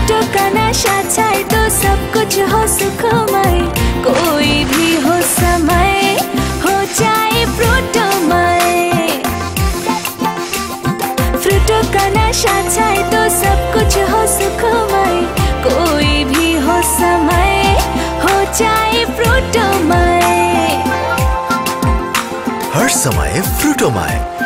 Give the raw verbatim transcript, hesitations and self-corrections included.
फ्रूटों का नशा छाए तो सब कुछ हो सुखमय, कोई भी हो समय हो जाए फ्रूटोमय। फ्रूटों का नशा छाए तो सब कुछ हो सुखमय, कोई भी हो समय हो जाए फ्रूटोमय। हर समय फ्रूटोमय।